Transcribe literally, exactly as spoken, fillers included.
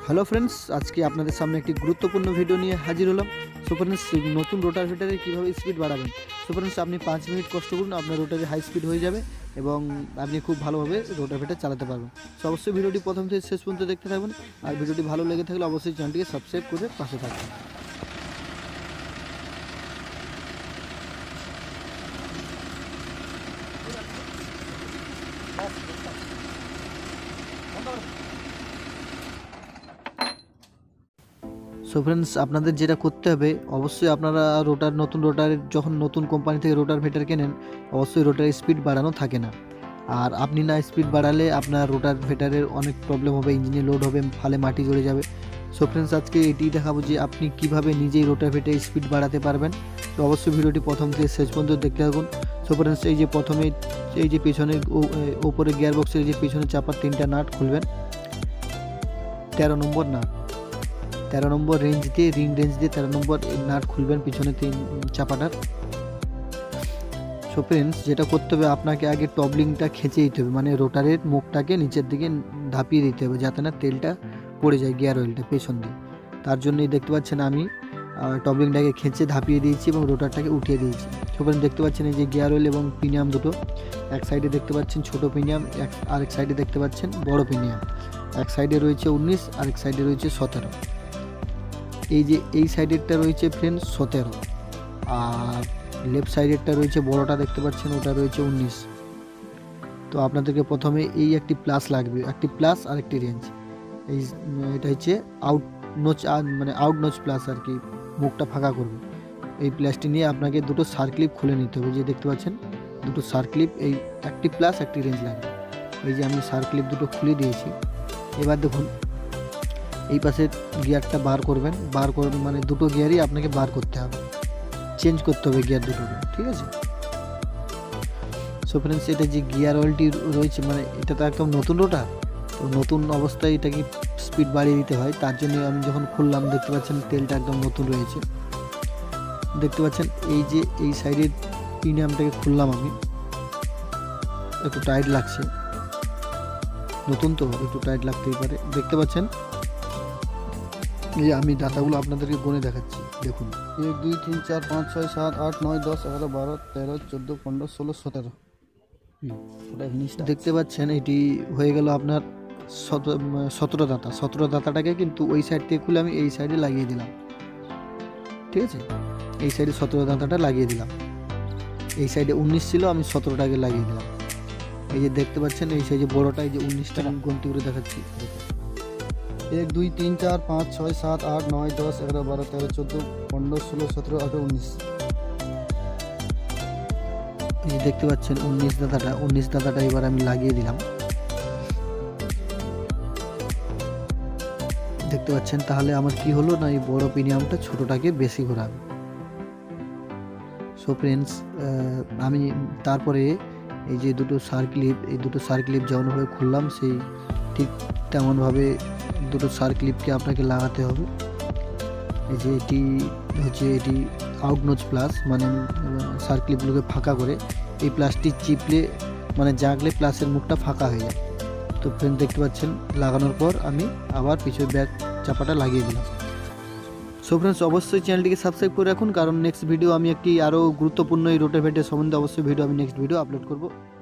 Hello friends, আজকে আপনাদের সামনে একটি গুরুত্বপূর্ণ ভিডিও নিয়ে হাজির হলাম। সো ফ্রেন্ডস, নতুন রোটাভেটারে কীভাবে স্পিড বাড়াবেন। সো ফ্রেন্ডস, আপনি পাঁচ মিনিট কষ্ট করুন, আপনার রোটারে হাই স্পিড হয়ে যাবে এবং আপনি খুব ভালোভাবে রোটাভেটার চালাতে পারবেন। সো অবশ্যই ভিডিওটি প্রথম থেকে শেষ পর্যন্ত দেখতে থাকবেন, আর ভিডিওটি ভালো লেগে থাকলে অবশ্যই চ্যানেলটিকে সাবস্ক্রাইব করে পাশে থাকবেন। সো ফ্রেন্ডস, আপনাদের যেটা করতে হবে, অবশ্যই আপনারা রোটার নতুন রোটারের যখন নতুন কোম্পানি থেকে রোটার ভেটার কেনেন, অবশ্যই রোটারের স্পিড বাড়ানো থাকে না। আর আপনি না স্পিড বাড়ালে আপনার রোটার ভেটারের অনেক প্রবলেম হবে, ইঞ্জিনে লোড হবে, ফালে মাটি জড়ে যাবে। সো ফ্রেন্ডস, আজকে এটি দেখাবো যে আপনি কিভাবে নিজেই রোটার ভেটার স্পিড বাড়াতে পারবেন। তো অবশ্যই ভিডিওটি প্রথম থেকে শেষ পর্যন্ত দেখতে থাকুন। সো ফ্রেন্ডস, এই যে প্রথমে এই যে পেছনের ওপরে গিয়ার বক্সের যে পেছনে চাপার তিনটা নাট খুলবেন, তেরো নম্বর নাট, তেরো নম্বর রেঞ্জ দিয়ে রিং রেঞ্জ দিয়ে তেরো নম্বর নাট খুলবেন পিছনে তিন চাপাটার। সো ফ্রেন্ডস, যেটা করতে হবে, আপনাকে আগে টবলিংটা খেঁচে দিতে হবে, মানে রোটারের মুখটাকে নিচের দিকে ধাপিয়ে দিতে হবে যাতে না তেলটা পড়ে যায় গিয়ার অয়েলটা পেছন দিয়ে। তার জন্যই দেখতে পাচ্ছেন আমি টবলিংটাকে খেঁচে ধাপিয়ে দিয়েছি এবং রোটারটাকে উঠিয়ে দিয়েছি। সো ফ্রেন্ডস, দেখতে পাচ্ছেন এই যে গিয়ার অয়েল এবং প্রিমিয়াম দুটো, এক সাইডে দেখতে পাচ্ছেন ছোটো প্রিমিয়াম, এক আরেক সাইডে দেখতে পাচ্ছেন বড় প্রিমিয়াম। এক সাইডে রয়েছে উনিশ, আরেক সাইডে রয়েছে সতেরো। এই যে এই সাইডেরটা রয়েছে ফ্রেন্ডস সতেরো, আর লেফট সাইডেরটা রয়েছে বড়টা দেখতে পাচ্ছেন, ওটা রয়েছে উনিশ। তো আপনাদেরকে প্রথমে এই একটি প্লাস লাগবে, একটি প্লাস আর একটি রেঞ্জ। এই এটা হচ্ছে আউট নোচ, মানে আউট নোচ প্লাস আর কি, মুখটা ফাঁকা করবে। এই প্লাসটি নিয়ে আপনাকে দুটো সার্ক্লিপ খুলে নিতে হবে, যে দেখতে পাচ্ছেন দুটো সার্ক্লিপ, এই একটি প্লাস একটি রেঞ্জ লাগবে। এই যে আমি সার্ক্লিপ দুটো খুলে দিয়েছি। এবার দেখুন এই পাশে গিয়ারটা বার করবেন, বার করবেন মানে দুটো গিয়ারই আপনাকে বার করতে হবে, চেঞ্জ করতে হবে গিয়ার দুটোকে, ঠিক আছে। সো ফ্রেন্ডস, এটা যে গিয়ার অয়েলটি রয়েছে, মানে এটা তো একদম নতুন রোটার, তো নতুন অবস্থায় এটাকে স্পিড বাড়িয়ে দিতে হয়। তার জন্য আমি যখন খুললাম দেখতে পাচ্ছেন তেলটা একদম নতুন রয়েছে। দেখতে পাচ্ছেন এই যে এই সাইডের প্রিমিয়ামটাকে খুললাম আমি, একটু টাইট লাগছে, নতুন তো একটু টাইট লাগতেই পারে। দেখতে পাচ্ছেন এই আমি ডাটাগুলো আপনাদেরকে গুনে দেখাচ্ছি, দেখুন এক দুই তিন চার পাঁচ ছয় সাত আট নয় দশ এগারো বারো তেরো চোদ্দো পনেরো ষোলো সতেরো। দেখতে পাচ্ছেন এটি হয়ে গেল আপনার সতেরো দাতা। সতেরো দাতাটাকে কিন্তু ওই সাইড থেকে খুলে আমি এই সাইডে লাগিয়ে দিলাম, ঠিক আছে। এই সাইডে সতেরো দাতাটা লাগিয়ে দিলাম, এই সাইডে উনিশ ছিল, আমি সতেরোটাকে লাগিয়ে দিলাম। এই যে দেখতে পাচ্ছেন এই সাইডে বড়োটা, এই যে উনিশটা আমি গন্তি করে দেখাচ্ছি, এক দুই তিন চার পাঁচ ছয় সাত আট নয় দশ এগারো বারো তেরো চোদ্দো পনেরো ষোলো সতেরো আঠেরো উনিশ। এই দেখতে পাচ্ছেন উনিশ দাদাটা, উনিশ দাদাটা এবার আমি লাগিয়ে দিলাম, দেখতে পাচ্ছেন। তাহলে আমার কি হলো না, এই বড় প্রিমিয়ামটা ছোটটাকে বেশি ঘোরাবে। সো ফ্রেন্ডস, আমি তারপরে এই যে দুটো সার্ক্লিপ, এই দুটো সার্ক্লিপ যেমনভাবে খুললাম সেই ঠিক তেমনভাবে দুটো সার্ক্লিপকে আপনাকে লাগাতে হবে। এই যে এটি হচ্ছে এটি আউট নোচ প্লাস, মানে সার্ক্লিপগুলোকে ফাঁকা করে এই প্লাসটি চিপলে মানে জাগলে প্লাসের মুখটা ফাঁকা হয়ে যায়। তো ফ্রেন্ড দেখতে পাচ্ছেন লাগানোর পর আমি আবার পিছনে ব্যাক চাপাটা লাগিয়ে দিলাম। সো ফ্রেন্ডস, অবশ্যই চ্যানেলটিকে সাবস্ক্রাইব করে রাখুন, কারণ নেক্সট ভিডিও আমি একটি আরও গুরুত্বপূর্ণ এই রোটাভেটার সম্বন্ধে অবশ্যই ভিডিও আমি নেক্সট ভিডিও আপলোড করব।